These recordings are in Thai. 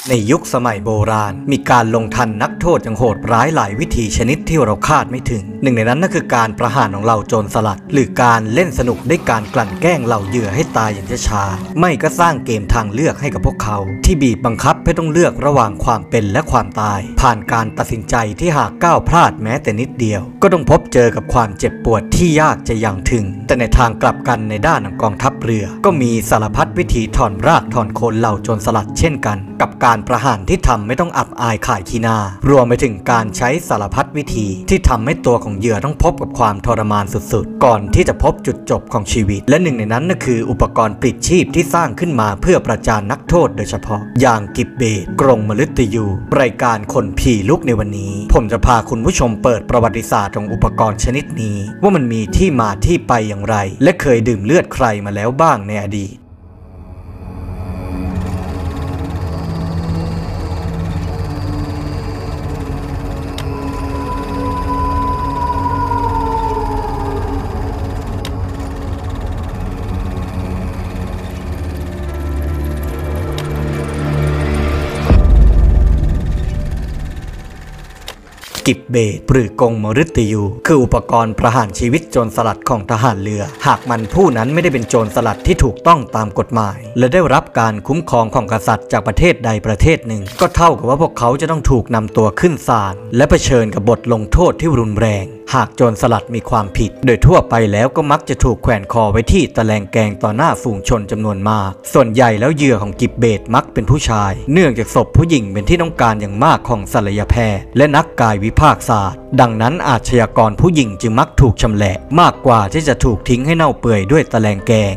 ในยุคสมัยโบราณมีการลงทันนักโทษอย่างโหดร้ายหลายวิธีชนิดที่เราคาดไม่ถึงหนึ่งในนั้นก็คือการประหารของเหล่าโจรสลัดหรือการเล่นสนุกด้วยการกลั่นแกล้งเหล่าเหยื่อให้ตายอย่างช้าๆไม่ก็สร้างเกมทางเลือกให้กับพวกเขาที่บีบบังคับให้ต้องเลือกระหว่างความเป็นและความตายผ่านการตัดสินใจที่หากก้าวพลาดแม้แต่นิดเดียวก็ต้องพบเจอกับความเจ็บปวดที่ยากจะยังถึงแต่ในทางกลับกันในด้านของกองทัพเรือก็มีสารพัดวิธีถอนรากถอนโคนเหล่าโจรสลัดเช่นกันกับการประหารที่ทำไม่ต้องอับอายขายขี้หน้ารวมไปถึงการใช้สารพัดวิธีที่ทำให้ตัวของเหยื่อต้องพบกับความทรมานสุดๆก่อนที่จะพบจุดจบของชีวิตและหนึ่งในนั้นก็คืออุปกรณ์ปลิดชีพที่สร้างขึ้นมาเพื่อประจานนักโทษโดยเฉพาะอย่างกิบเบตกรงมฤตยูรายการคนผีลุกในวันนี้ผมจะพาคุณผู้ชมเปิดประวัติศาสตร์ของอุปกรณ์ชนิดนี้ว่ามันมีที่มาที่ไปอย่างไรและเคยดื่มเลือดใครมาแล้วบ้างในอดีตกิบเบตหรือกรงมฤตยูคืออุปกรณ์ประหารชีวิตโจรสลัดของทหารเรือหากมันผู้นั้นไม่ได้เป็นโจรสลัดที่ถูกต้องตามกฎหมายและได้รับการคุ้มครองของกษัตริย์จากประเทศใดประเทศหนึ่งก็เท่ากับว่าพวกเขาจะต้องถูกนำตัวขึ้นศาลและเผชิญกับบทลงโทษที่รุนแรงหากโจรสลัดมีความผิดโดยทั่วไปแล้วก็มักจะถูกแขวนคอไว้ที่ตะแลงแกงต่อหน้าฝูงชนจำนวนมากส่วนใหญ่แล้วเหยื่อของกิบเบตมักเป็นผู้ชายเนื่องจากศพผู้หญิงเป็นที่ต้องการอย่างมากของศัลยแพทย์และนักกายวิภาคศาสตร์ดังนั้นอาชญากรผู้หญิงจึงมักถูกชำแหละมากกว่าที่จะถูกทิ้งให้เน่าเปื่อยด้วยตะแลงแกง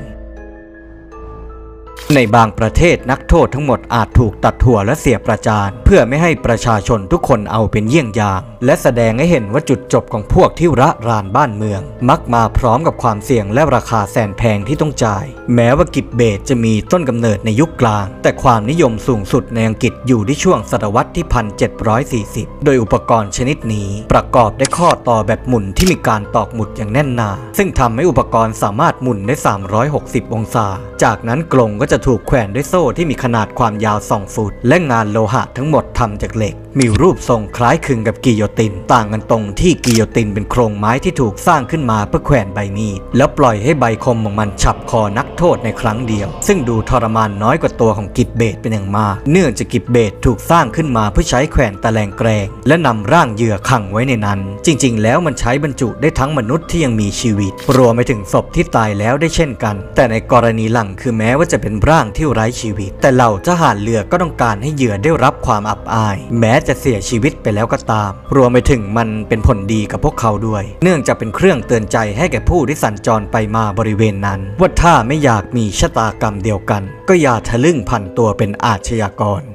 ในบางประเทศนักโทษทั้งหมดอาจถูกตัดหัวและเสียประจานเพื่อไม่ให้ประชาชนทุกคนเอาเป็นเยี่ยงอย่างและแสดงให้เห็นว่าจุดจบของพวกที่ระรานบ้านเมืองมักมาพร้อมกับความเสี่ยงและราคาแสนแพงที่ต้องจ่ายแม้ว่ากิบเบตจะมีต้นกำเนิดในยุคกลางแต่ความนิยมสูงสุดในอังกฤษอยู่ที่ช่วงศตวรรษที่ 1740 โดยอุปกรณ์ชนิดนี้ประกอบด้วยข้อต่อแบบหมุนที่มีการตอกหมุดอย่างแน่นหนาซึ่งทำให้อุปกรณ์สามารถหมุนได้360องศาจากนั้นกรงก็จะถูกแขวนด้วยโซ่ที่มีขนาดความยาว2ฟุตและงานโลหะทั้งหมดทำจากเหล็กมีรูปทรงคล้ายคลึงกับกิโยตินต่างกันตรงที่กิโยตินเป็นโครงไม้ที่ถูกสร้างขึ้นมาเพื่อแขวนใบมีดแล้วปล่อยให้ใบคมของมันฉับคอนักโทษในครั้งเดียวซึ่งดูทรมานน้อยกว่าตัวของกิบเบตเป็นอย่างมากเนื่องจากกิบเบตถูกสร้างขึ้นมาเพื่อใช้แขวนตะแลงแกรงและนำร่างเหยื่อขังไว้ในนั้นจริงๆแล้วมันใช้บรรจุได้ทั้งมนุษย์ที่ยังมีชีวิตรวมไปถึงศพที่ตายแล้วได้เช่นกันแต่ในกรณีหลังคือแม้ว่าจะเป็นร่างที่ไร้ชีวิตแต่เหล่าทหารเรือก็ต้องการให้เหยื่อได้รับความอับอายแม้จะเสียชีวิตไปแล้วก็ตามรวมไปถึงมันเป็นผลดีกับพวกเขาด้วยเนื่องจากเป็นเครื่องเตือนใจให้แก่ผู้ที่สัญจรไปมาบริเวณนั้นว่าถ้าไม่อยากมีชะตากรรมเดียวกันก็อย่าทะลึ่งผันตัวเป็นอาชญากร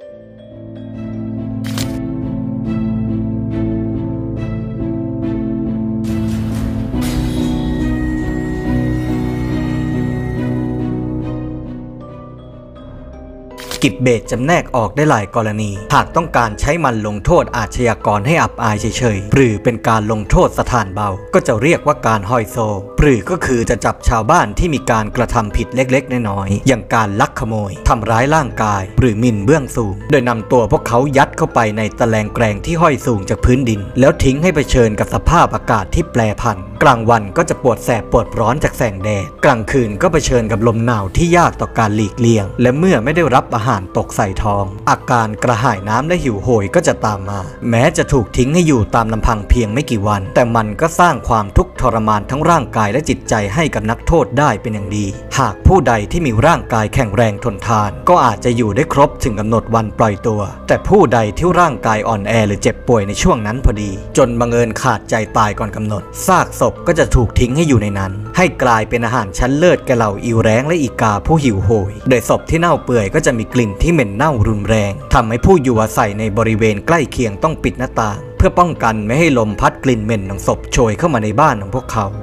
กิบเบตจำแนกออกได้หลายกรณีหากต้องการใช้มันลงโทษอาชญากรให้อับอายเฉยๆหรือเป็นการลงโทษสถานเบาก็จะเรียกว่าการห้อยโซ่หรือก็คือจะจับชาวบ้านที่มีการกระทำผิดเล็กๆน้อยๆอย่างการลักขโมยทำร้ายร่างกายหรือหมิ่นเบื้องสูงโดยนำตัวพวกเขายัดเข้าไปในตะแลงแกรงที่ห้อยสูงจากพื้นดินแล้วทิ้งให้เผชิญกับสภาพอากาศที่แปรผันกลางวันก็จะปวดแสบปวดร้อนจากแสงแดดกลางคืนก็เผชิญกับลมหนาวที่ยากต่อการหลีกเลี่ยงและเมื่อไม่ได้รับอาหารตกใส่ท้องอาการกระหายน้ำและหิวโหยก็จะตามมาแม้จะถูกทิ้งให้อยู่ตามลำพังเพียงไม่กี่วันแต่มันก็สร้างความทุกข์ทรมานทั้งร่างกายและจิตใจให้กับนักโทษได้เป็นอย่างดีหากผู้ใดที่มีร่างกายแข็งแรงทนทานก็อาจจะอยู่ได้ครบถึงกำหนดวันปล่อยตัวแต่ผู้ใดที่ร่างกายอ่อนแอหรือเจ็บป่วยในช่วงนั้นพอดีจนบังเอิญขาดใจตายก่อนกำหนดซากศพก็จะถูกทิ้งให้อยู่ในนั้นให้กลายเป็นอาหารชั้นเลิศแก่เหล่าอิวแร้งและอีกาผู้หิวโหยโดยศพที่เน่าเปื่อยก็จะมีกลิ่นที่เหม็นเน่ารุนแรงทำให้ผู้อยู่อาศัยในบริเวณใกล้เคียงต้องปิดหน้าต่างเพื่อป้องกันไม่ให้ลมพัดกลิ่นเหม็นของศพโชยเข้ามาในบ้านของพวกเขา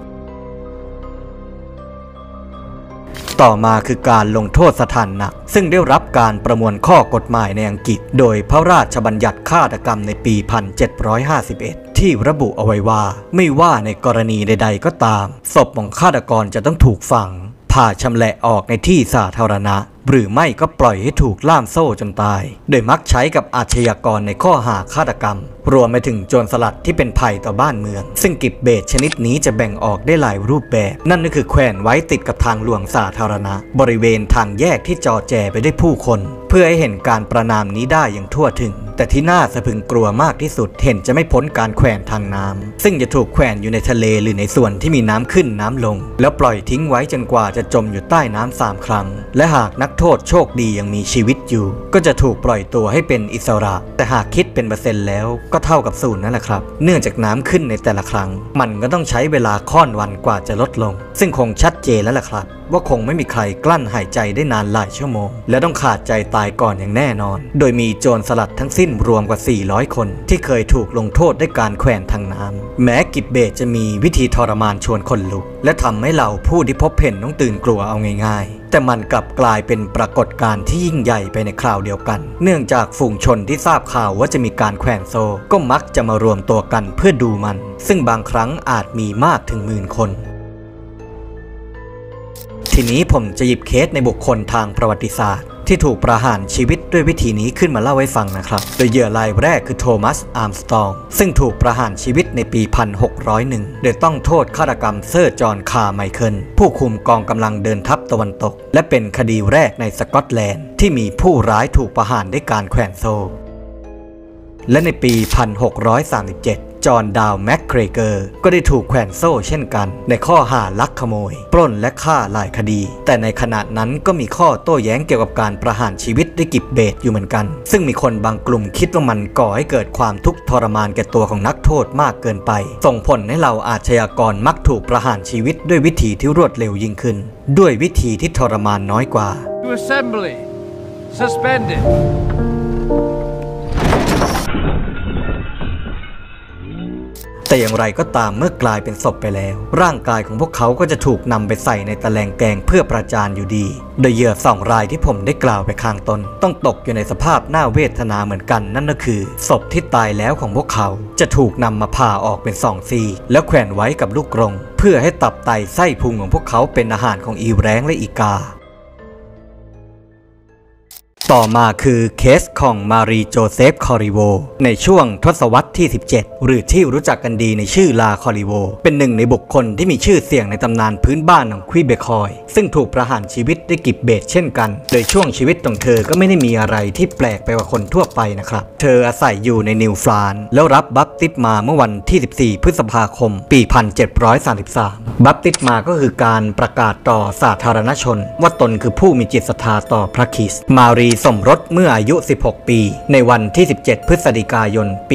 ต่อมาคือการลงโทษสถานหนักซึ่งได้รับการประมวลข้อกฎหมายในอังกฤษโดยพระราชบัญญัติฆาตกรรมในปี 1751 ที่ระบุเอาไว้ว่าไม่ว่าในกรณีใดๆก็ตามศพของฆาตกรจะต้องถูกฝังผ่าชำแหละออกในที่สาธารณะหรือไม่ก็ปล่อยให้ถูกล่ามโซ่จนตายโดยมักใช้กับอาชญากรในข้อหาฆาตกรรมรวมไปถึงโจรสลัดที่เป็นภัยต่อบ้านเมืองซึ่งกิบเบตชนิดนี้จะแบ่งออกได้หลายรูปแบบนั่นก็คือแขวนไว้ติดกับทางหลวงสาธารณะบริเวณทางแยกที่จอแจไปด้วยผู้คนเพื่อให้เห็นการประณามนี้ได้อย่างทั่วถึงแต่ที่น่าสะพรึงกลัวมากที่สุดเห็นจะไม่พ้นการแขวนทางน้ำซึ่งจะถูกแขวนอยู่ในทะเลหรือในส่วนที่มีน้ำขึ้นน้ำลงแล้วปล่อยทิ้งไว้จนกว่าจะจมอยู่ใต้น้ำ3 ครั้งและหากนักโทษโชคดียังมีชีวิตอยู่ก็จะถูกปล่อยตัวให้เป็นอิสระแต่หากคิดเป็นเปอร์เซ็นต์แล้วก็เท่ากับ0นั่นแหละครับเนื่องจากน้ำขึ้นในแต่ละครั้งมันก็ต้องใช้เวลาค่อนวันกว่าจะลดลงซึ่งคงชัดเจนแล้วล่ะครับว่าคงไม่มีใครกลั้นหายใจได้นานหลายชั่วโมงและต้องขาดใจตายก่อนอย่างแน่นอนโดยมีโจรสลัดทั้งสิ้นรวมกว่า400 คนที่เคยถูกลงโทษด้วยการแขวนทางน้ำแม้กิบเบตจะมีวิธีทรมานชวนคนลุกและทำให้เราผู้ที่พบเห็นต้องตื่นกลัวเอาง่ายๆแต่มันกลับกลายเป็นปรากฏการณ์ที่ยิ่งใหญ่ไปในคราวเดียวกันเนื่องจากฝูงชนที่ทราบข่าวว่าจะมีการแขวนโซ่ก็มักจะมารวมตัวกันเพื่อดูมันซึ่งบางครั้งอาจมีมากถึง10,000 คนทีนี้ผมจะหยิบเคสในบุคคลทางประวัติศาสตร์ที่ถูกประหารชีวิตด้วยวิธีนี้ขึ้นมาเล่าให้ฟังนะครับโดยเหยื่อรายแรกคือโทมัส อาร์มสตรองซึ่งถูกประหารชีวิตในปี 1601 โดยต้องโทษฆาตกรรมเซอร์จอห์น คาร์ไมเคิลผู้คุมกองกำลังเดินทัพตะวันตกและเป็นคดีแรกในสกอตแลนด์ที่มีผู้ร้ายถูกประหารด้วยการแขวนโซ่และในปี 1637จอห์น ดาว แมคเครเกอร์ก็ได้ถูกแขวนโซ่เช่นกันในข้อหาลักขโมยปล้นและฆ่าหลายคดีแต่ในขณะนั้นก็มีข้อโต้แย้งเกี่ยวกับการประหารชีวิตด้วยกิบเบตอยู่เหมือนกันซึ่งมีคนบางกลุ่มคิดว่ามันก่อให้เกิดความทุกข์ทรมานแก่ตัวของนักโทษมากเกินไปส่งผลให้เหล่าอาชญากรมักถูกประหารชีวิตด้วยวิธีที่รวดเร็วยิ่งขึ้นด้วยวิธีที่ทรมานน้อยกว่า Assembly suspended แต่อย่างไรก็ตามเมื่อกลายเป็นศพไปแล้วร่างกายของพวกเขาก็จะถูกนำไปใส่ในตะแลงแกงเพื่อประจานอยู่ดีโดยเหยื่อ2 รายที่ผมได้กล่าวไปข้างต้นต้องตกอยู่ในสภาพน่าเวทนาเหมือนกันนั่นก็คือศพที่ตายแล้วของพวกเขาจะถูกนำมาผ่าออกเป็น2 ซี่แล้วแขวนไว้กับลูกกรงเพื่อให้ตับไตไส้พุงของพวกเขาเป็นอาหารของอีแร้งและอีกาต่อมาคือเคสของมารีโจเซฟคอริโวในช่วงทศวรรษที่17หรือที่รู้จักกันดีในชื่อลาคอริโวเป็นหนึ่งในบุคคลที่มีชื่อเสียงในตำนานพื้นบ้านของควีเบคอยซึ่งถูกประหารชีวิตด้วยกิบเบตเช่นกันโดยช่วงชีวิตของเธอก็ไม่ได้มีอะไรที่แปลกไปกว่าคนทั่วไปนะครับเธออาศัยอยู่ในนิวฟลานด์แล้วรับบัพติศมาเมื่อวันที่14 พฤษภาคมปี 1733บัพติศมาก็คือการประกาศต่อสาธารณชนว่าตนคือผู้มีจิตศรัทธาต่อพระคริสต์มารีสมรสเมื่ออายุ16 ปีในวันที่17 พฤศจิกายนปี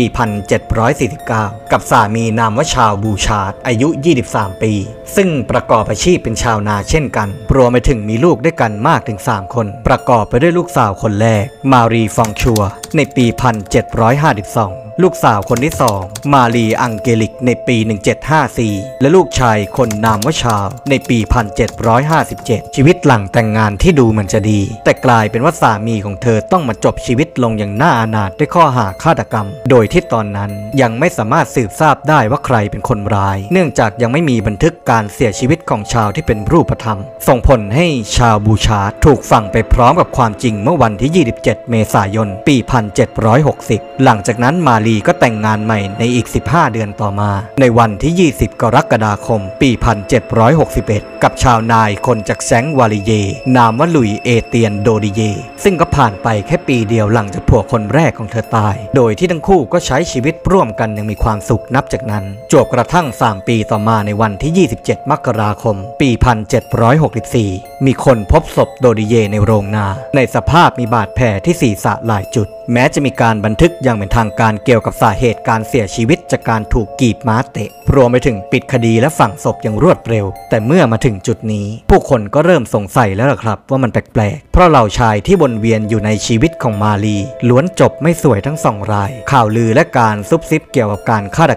1749กับสามีนามว่าชาวบูชาร์ดอายุ23 ปีซึ่งประกอบอาชีพเป็นชาวนาเช่นกันรวมไปถึงมีลูกด้วยกันมากถึง3 คนประกอบไปด้วยลูกสาวคนแรกมารีฟองชัวในปี 1752ลูกสาวคนที่2มารีอังเกลิกในปี 1754และลูกชายคนนามว่าชาลในปี 1757ชีวิตหลังแต่งงานที่ดูเหมือนจะดีแต่กลายเป็นว่าสามีของเธอต้องมาจบชีวิตลงอย่างน่าอนาถด้วยข้อหาฆาตกรรมโดยที่ตอนนั้นยังไม่สามารถสืบทราบได้ว่าใครเป็นคนร้ายเนื่องจากยังไม่มีบันทึกการเสียชีวิตของชาวที่เป็นรูปธรรมส่งผลให้ชาวบูชาร์ดถูกฝังไปพร้อมกับความจริงเมื่อวันที่ 27 เมษายนปี 1760หลังจากนั้นมารีก็แต่งงานใหม่ในอีก15 เดือนต่อมาในวันที่ 20 กรกฎาคมปี 1761กับชาวนายคนจากแซงวาลิเยนามว่าลุยเอเตียนโดดิเยซึ่งก็ผ่านไปแค่ปีเดียวหลังจากผัวคนแรกของเธอตายโดยที่ทั้งคู่ก็ใช้ชีวิตร่วมกันอย่างมีความสุขนับจากนั้นจวบกระทั่ง3 ปีต่อมาในวันที่ 27 มกราคมปี 1764มีคนพบศพโดดิเยในโรงนาในสภาพมีบาดแผลที่ศีรษะหลายจุดแม้จะมีการบันทึกอย่างเป็นทางการเกี่ยวกับสาเหตุการเสียชีวิตจากการถูกกีบม้าเตะรวมไปถึงปิดคดีและฝังศพอย่างรวดเร็วแต่เมื่อมาถึงจุดนี้ผู้คนก็เริ่มสงสัยแล้วล่ะครับว่ามันแปลกๆเพราะเหล่าชายที่วนเวียนอยู่ในชีวิตของมารีล้วนจบไม่สวยทั้ง2 รายข่าวลือและการซุบซิบเกี่ยวกับการฆาตกรรม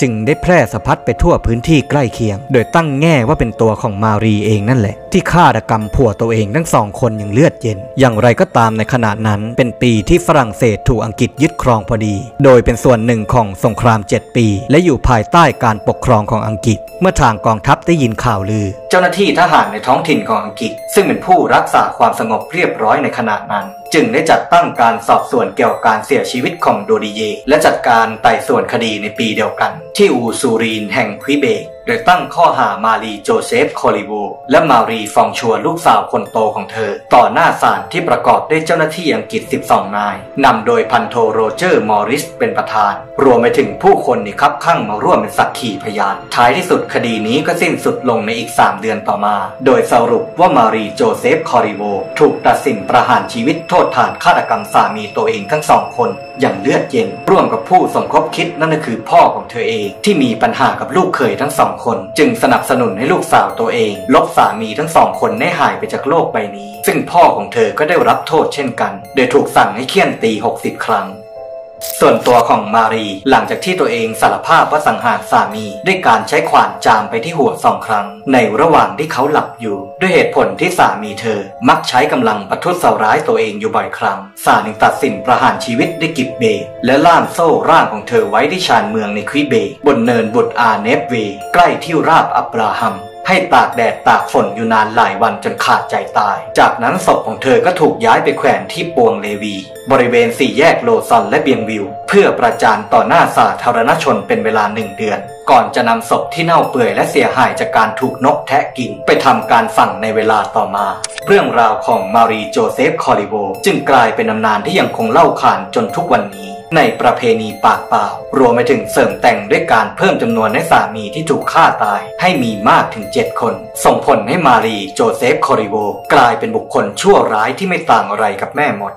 จึงได้แพร่สะพัดไปทั่วพื้นที่ใกล้เคียงโดยตั้งแง่ว่าเป็นตัวของมารีเองนั่นแหละที่ฆาตกรรมผัวตัวเองทั้งสองคนอย่างเลือดเย็นอย่างไรก็ตามในขณะนั้นเป็นปีที่ฝรั่งเศสถูกอังกฤษยึดครองพอดีโดยเป็นส่วนหนึ่งของสงคราม7 ปีและอยู่ภายใต้การปกครองของอังกฤษเมื่อทางกองทัพได้ยินข่าวลือเจ้าหน้าที่ทหารในท้องถิ่นของอังกฤษซึ่งเป็นผู้รักษาความสงบเรียบร้อยในขณะนั้นจึงได้จัดตั้งการสอบสวนเกี่ยวกับการเสียชีวิตของโดดิเยและจัดการไต่สวนคดีในปีเดียวกันที่อูซูรีนแห่งควิเบกโดยตั้งข้อหามารีโจเซฟคอริโวและมารีฟองชัวลูกสาวคนโตของเธอต่อหน้าศาลที่ประกอบด้วยเจ้าหน้าที่อังกฤษ12 นายนำโดยพันโทโรเจอร์มอริสเป็นประธานรวมไปถึงผู้คนที่คับข้างมาร่วมเป็นสักขีพยานท้ายที่สุดคดีนี้ก็สิ้นสุดลงในอีก3 เดือนต่อมาโดยสรุปว่ามารีโจเซฟคอริโวถูกตัดสินประหารชีวิตโทษฐานฆาตกรรมสามีตัวเองทั้ง2 คนอย่างเลือดเย็นร่วมกับผู้สมคบคิดนั่นก็คือพ่อของเธอเองที่มีปัญหากับลูกเขยทั้ง2 คนจึงสนับสนุนให้ลูกสาวตัวเองลบสามีทั้ง2 คนให้หายไปจากโลกใบนี้ซึ่งพ่อของเธอก็ได้รับโทษเช่นกันโดยถูกสั่งให้เฆี่ยนตี60 ครั้งส่วนตัวของมารีหลังจากที่ตัวเองสารภาพว่าสังหารสามีด้วยการใช้ขวานจามไปที่หัว2 ครั้งในระหว่างที่เขาหลับอยู่ด้วยเหตุผลที่สามีเธอมักใช้กำลังประทุษร้ายตัวเองอยู่บ่อยครั้งศาลจึงตัดสินประหารชีวิตด้วยกิบเบและล่ามโซ่ร่างของเธอไว้ที่ชานเมืองในควิเบบนเนินบุตรอาเนฟเวใกล้ที่ราบอับราฮัมให้ตากแดดตากฝนอยู่นานหลายวันจนขาดใจตายจากนั้นศพของเธอก็ถูกย้ายไปแขวนที่ปวงเลวีบริเวณ4 แยกโลซอนและเบียงวิวเพื่อประจานต่อหน้าสาธารณชนเป็นเวลา1 เดือนก่อนจะนำศพที่เน่าเปื่อยและเสียหายจากการถูกนกแทะกินไปทำการฝังในเวลาต่อมาเรื่องราวของมารีโจเซฟคอริโวจึงกลายเป็นตำนานที่ยังคงเล่าขานจนทุกวันนี้ในประเพณีปากเปล่ารวมไปถึงเสริมแต่งด้วยการเพิ่มจำนวนในสามีที่ถูกฆ่าตายให้มีมากถึง7 คนส่งผลให้มารีโจเซฟคอริโวกลายเป็นบุคคลชั่วร้ายที่ไม่ต่างอะไรกับแม่มด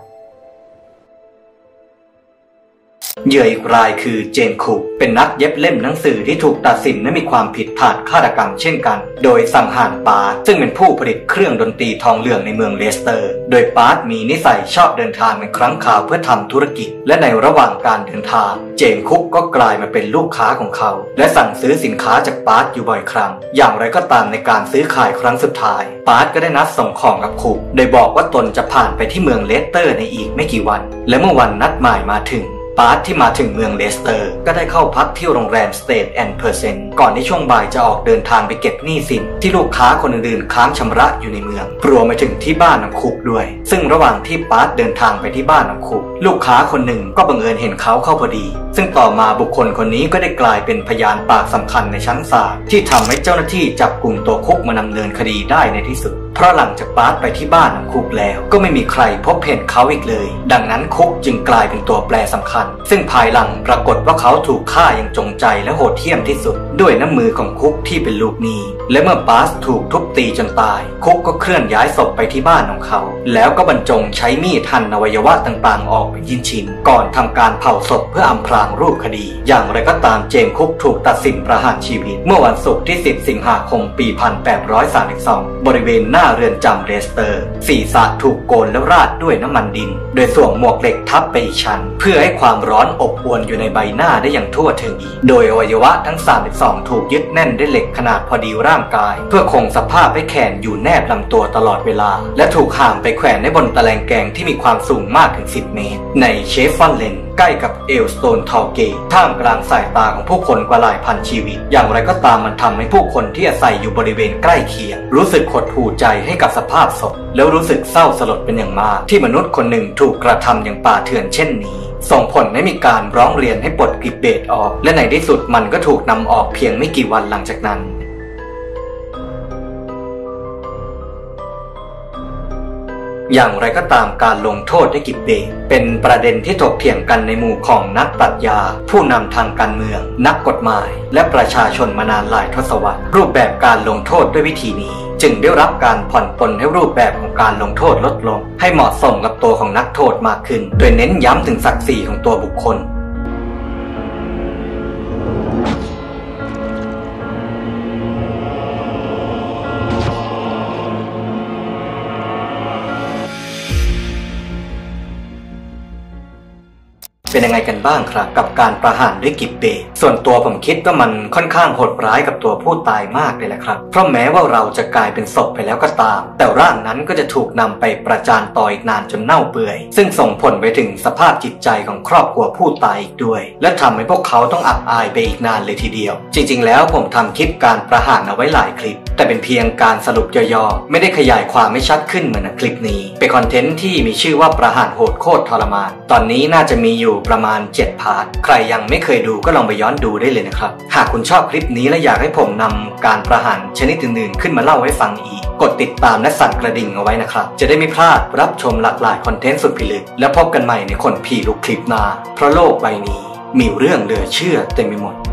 เหยื่ออีกรายคือเจนคุกเป็นนักเย็บเล่มหนังสือที่ถูกตัดสินและมีความผิดฐานฆาตกรรมเช่นกันโดยสังหารปาร์ตซึ่งเป็นผู้ผลิตเครื่องดนตรีทองเหลืองในเมืองเลสเตอร์โดยปาร์ตมีนิสัยชอบเดินทางเป็นครั้งคราวเพื่อทำธุรกิจและในระหว่างการเดินทางเจนคุกก็กลายมาเป็นลูกค้าของเขาและสั่งซื้อสินค้าจากปาร์ตอยู่บ่อยครั้งอย่างไรก็ตามในการซื้อขายครั้งสุดท้ายปาร์ตก็ได้นัดส่งของกับคุกโดยบอกว่าตนจะผ่านไปที่เมืองเลสเตอร์ในอีกไม่กี่วันและเมื่อวันนัดหมายมาถึงปาร์ตที่มาถึงเมืองเลสเตอร์ก็ได้เข้าพักที่โรงแรม State and Percent ก่อนที่ช่วงบ่ายจะออกเดินทางไปเก็บหนี้สินที่ลูกค้าคนอื่นๆค้างชำระอยู่ในเมืองรวมไปถึงที่บ้านของคุกด้วยซึ่งระหว่างที่ปาร์ตเดินทางไปที่บ้านของคุกลูกค้าคนหนึ่งก็บังเอิญเห็นเขาเข้าพอดีซึ่งต่อมาบุคคลคนนี้ก็ได้กลายเป็นพยานปากสำคัญในชั้นศาลที่ทำให้เจ้าหน้าที่จับกลุ่มตัวคุกมาดำเนินคดีได้ในที่สุดเพราะหลังจากปาร์ตไปที่บ้านของคุกแล้วก็ไม่มีใครพบเห็นเขาอีกเลยดังนั้นคุกจึงกลายเป็นตัวแปรสำคัญซึ่งภายหลังปรากฏว่าเขาถูกฆ่าอย่างจงใจและโหดเหี้ยมที่สุดด้วยน้ำมือของคุกที่เป็นลูกหนี้และเมื่อปาร์ตถูกทุบตีจนตายคุกก็เคลื่อนย้ายศพไปที่บ้านของเขาแล้วก็บรรจงใช้มีดหั่นอวัยวะต่างๆออกเป็นชิ้นๆก่อนทำการเผาศพเพื่ออำพรางรูปคดีอย่างไรก็ตามเจมส์คุกถูกตัดสินประหารชีวิตเมื่อวันศุกร์ที่10 สิงหาคมปี 1832บริเวณหน้าเรือนจำเลสเตอร์ศีรษะถูกโกนแล้วราดด้วยน้ำมันดินโดยสวมหมวกเหล็กทับไปอีกชั้นเพื่อให้ความร้อนอบอวลอยู่ในใบหน้าได้อย่างทั่วถึงโดยอวัยวะทั้ง32ถูกยึดแน่นด้วยเหล็กขนาดพอดีร่างกายเพื่อคงสภาพให้แขนอยู่แนบลำตัวตลอดเวลาและถูกหามไปแขวนในบนตะแลงแกงที่มีความสูงมากถึง10 เมตรในเชฟฟอนเลนใกล้กับเอลสโตนทอลเกตท่ามกลางสายตาของผู้คนกว่าหลายพันชีวิตอย่างไรก็ตามมันทำให้ผู้คนที่อาศัยอยู่บริเวณใกล้เคียงรู้สึกหดหู่ใจให้กับสภาพศพแล้วรู้สึกเศร้าสลดเป็นอย่างมากที่มนุษย์คนหนึ่งถูกกระทำอย่างป่าเถื่อนเช่นนี้ส่งผลให้มีการร้องเรียนให้ปลดกิบเบตออกและในที่สุดมันก็ถูกนำออกเพียงไม่กี่วันหลังจากนั้นอย่างไรก็ตามการลงโทษด้วยกิบเบตเป็นประเด็นที่ถกเถียงกันในหมู่ของนักปรัชญาผู้นำทางการเมืองนักกฎหมายและประชาชนมานานหลายทศวรรษรูปแบบการลงโทษด้วยวิธีนี้จึงได้รับการผ่อนปลนให้รูปแบบของการลงโทษลดลงให้เหมาะสมกับตัวของนักโทษมากขึ้นโดยเน้นย้ำถึงศักดิ์ศรีของตัวบุคคลเป็นยังไงกันบ้างครับกับการประหารด้วยกิบเบตส่วนตัวผมคิดว่ามันค่อนข้างโหดร้ายกับตัวผู้ตายมากเลยแหละครับเพราะแม้ว่าเราจะกลายเป็นศพไปแล้วก็ตามแต่ร่างนั้นก็จะถูกนำไปประจานต่ออีกนานจนเน่าเปื่อยซึ่งส่งผลไปถึงสภาพจิตใจของครอบครัวผู้ตายอีกด้วยและทำให้พวกเขาต้องอับอายไปอีกนานเลยทีเดียวจริงๆแล้วผมทำคลิปการประหารเอาไว้หลายคลิปแต่เป็นเพียงการสรุปย่อๆไม่ได้ขยายความไม่ชัดขึ้นเหมือนคลิปนี้เป็นคอนเทนต์ที่มีชื่อว่าประหารโหดโคตรทรมานตอนนี้น่าจะมีอยู่ประมาณ7 พาร์ทใครยังไม่เคยดูก็ลองไปย้อนดูได้เลยนะครับหากคุณชอบคลิปนี้และอยากให้ผมนำการประหารชนิดอื่นๆขึ้นมาเล่าให้ฟังอีกกดติดตามและสั่นกระดิ่งเอาไว้นะครับจะได้ไม่พลาดรับชมหลากหลายคอนเทนต์สุดพิลึกและพบกันใหม่ในคนผีลุกคลิปหน้าเพราะโลกใบนี้มีเรื่องเหลือเชื่อเต็มไปหมด